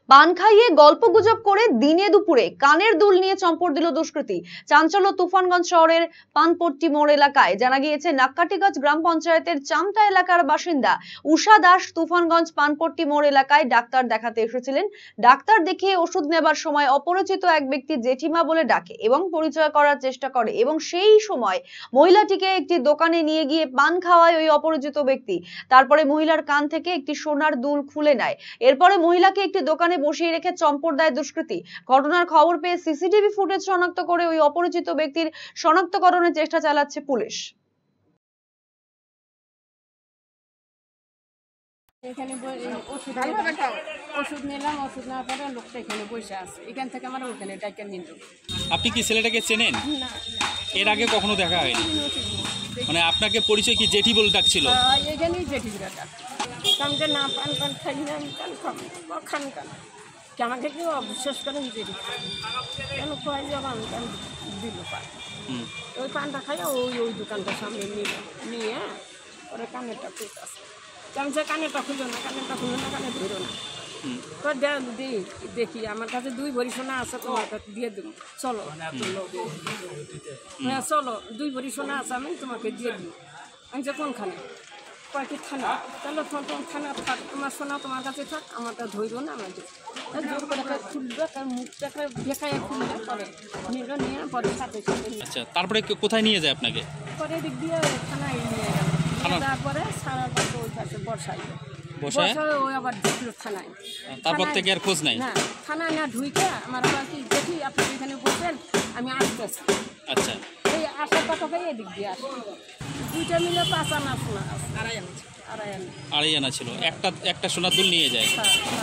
পান খাইয়ে গল্পগুজব করে দিনে দুপুরে কানের দুল নিয়ে চম্পট দিল দুষ্কৃতী। চাঞ্চল্য তুফানগঞ্জ শহরের পানপট্টি মোড় এলাকায়। জানা গিয়েছে নাক্কাটিগঞ্জ গ্রাম পঞ্চায়েতের চামটা এলাকার বাসিন্দা উষা দাস তুফানগঞ্জ পানপট্টি মোড় এলাকায় ডাক্তার দেখাতে এসেছিলেন। ডাক্তার দেখিয়ে ওষুধ নেবার সময় অপরিচিত এক ব্যক্তি জেঠিমা বলে ডাকে এবং পরিচয় করার চেষ্টা করে এবং সেই সময় মহিলাটিকে একটি দোকানে নিয়ে গিয়ে পান খাওয়ায় ওই অপরিচিত ব্যক্তি। তারপরে মহিলার কান থেকে একটি সোনার দুল খুলে নেয়। এরপরে মহিলাকে একটি দোকানে বসিয়ে রেখে চম্পট দেয় দুষ্কৃতী। ঘটনার খবর পেয়ে সিসিটিভি ফুটেজ শনাক্ত করে ওই অপরিচিত ব্যক্তির শনাক্তকরণের চেষ্টা চালাচ্ছে পুলিশ। এখানে ওষুধ নিলাম, ওষুধ নেওয়ার পরে লোকটা এখানে বসে আছে। এখান থেকে আমার ওখানে ডাক্তার নিল। আপনি কি ছেলেটাকে চেনেন? এর আগে কখনো দেখা হয়নি? মানে আপনাকে পরিচয় কি জেঠি বলে ডাকছিল? এখানেই জেঠি ডাকা। আমি যে না পান পান খাই না, আমি পান খান খান কি আমাকে কেউ অবিশ্বাস করেন জেঠি কেন খাই যাবো, আমি পান দিল পান। ওই পানটা খাই ওই দোকানটার সামনে নিয়ে ওরা কানেরটা খুলতে আসে। আমি যে কানেরটা খুললো না, কানেরটা খুললো না, কানে ধরো না। তো দেখি আমার কাছে 2 ভরি সোনা আছে, তোমার কাছে দিয়ে দেবো, চলো হ্যাঁ চলো 2 ভরি সোনা আছে, আমি তোমাকে দিয়ে দিই। আমি যে কোনখানে কয়েকটি থানা, তাহলে থানা থাক, তোমার সোনা তোমার কাছে থাক, আমারটা ধরবো না। আমার জোর করে খুলবে, তার মুখটাকে দেখায় খুললে পরে নিল, নিয়ে পরে সাথে সাথে। আচ্ছা, তারপরে কোথায় নিয়ে যায় আপনাকে? পরে দিক দিয়ে থানায় নিয়ে গেল। তারপরে সারা পাশে ওই পাশে বসায় ওই আবার ঢুকলো থানায়। তারপর থেকে আর খোঁজ নাই? না, থানায় না ঢুকে আমার আবার কি দেখি আপনি এখানে বসেন, আমি আসতেছি। আচ্ছা, এই আসার কথা এদিক দিয়ে আসে। 2টা মিলে 5 আনা সোনা, আড়াই আনা ছিল। একটা সোনার দুল নিয়ে যায়।